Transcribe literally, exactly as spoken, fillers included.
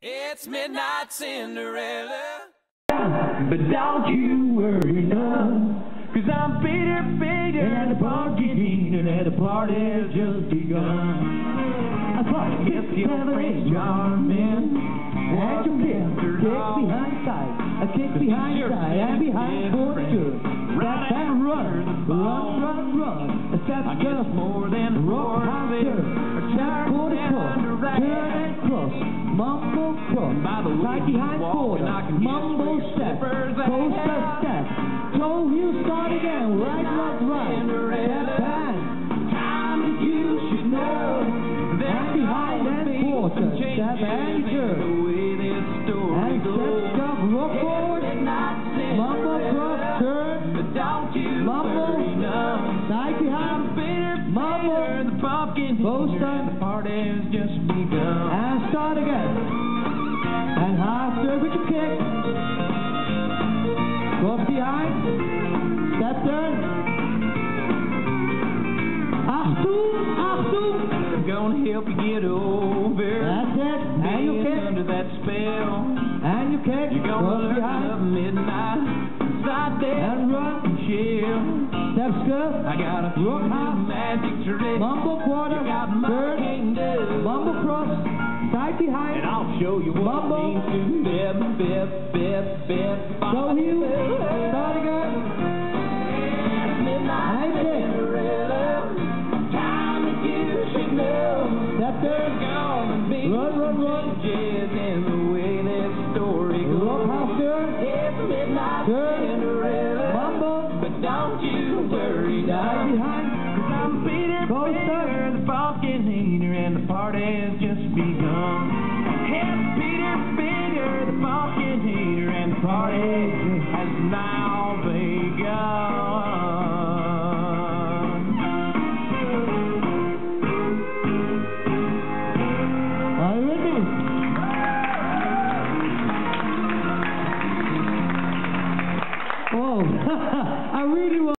It's Midnight Cinderella. But don't you worry none, 'cause I'm Peter, Peter, and the party and the party has just begun. I thought if you friends charming, and you kick, kick behind side, a kick behind side, and behind forward good. Step and run, run, run, run. A step just more than rock house, step quarter cross, turn and cross, mumble cross, side behind quarter, mumble step, coaster step, toe heel start again, right, left, right, step and time you should know, and behind and quarter, step and turn, and step stop, rock forward, mumble cross, turn, mumble, side behind, mumble, the pumpkin, coaster, the party has just begun, and start again, and half turn with your kick, cross behind, step turn, Achtung, Achtung, I'm gonna help you get over, that's it, and you kick, under that spell, and you kick, you're gonna learn to love midnight, side there, and run, and chill, step skirt, I got a rock house, magic trick, mumble quarter, turn, mumble cross, side behind, and I'll show you what mumble, it means to bip, bip, bip, bip, go heel, start again, midnight Cinderella, time that you should know, step turn, run, run, run, in the way this story goes, rock house turn, it's midnight Cinderella, mumble, but don't you worry, side behind, 'cause I'm Peter, Peter, the pumpkin eater, and the party has just begun. It's Peter, Peter, the pumpkin eater, and the party has now begun. Are you ready? Oh, I really want